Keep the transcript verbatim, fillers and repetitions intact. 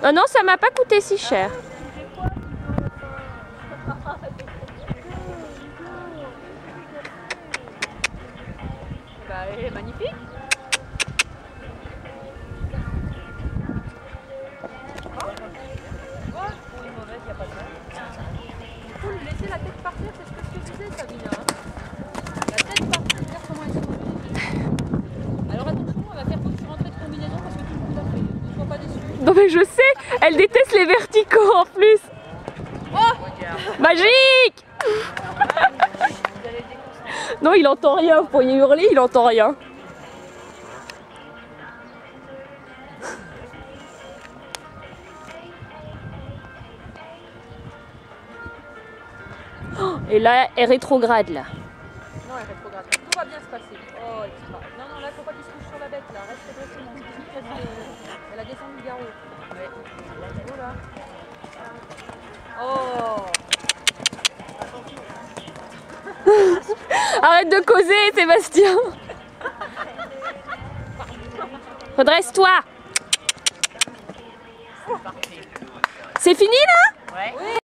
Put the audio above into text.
Oh non, ça m'a pas coûté si cher. Bah, elle est magnifique. Pour une mauvaise, il n'y a pas de mal. Il faut lui laisser la tête partir, c'est ce que je te disais, Sabine. Hein. La tête partir, regarde comment elle se fait. Alors attention, elle va faire comme sur l'entrée de combinaison parce que tu ne l'as fait. Ne sois pas déçu. Non mais je sais, elle déteste les verticaux en plus. Oh Magique. Non, il entend rien, vous pourriez hurler, il entend rien. Et là, elle rétrograde là. Non, elle rétrograde. Tout va bien se passer. Oh, extra. Non, non, là, il ne faut pas qu'il se couche sur la bête, là. Reste redressement. Elle a descendu le garrot. Ouais. Oh là. Oh. Arrête de causer, Sébastien. Redresse-toi. C'est fini là? Ouais.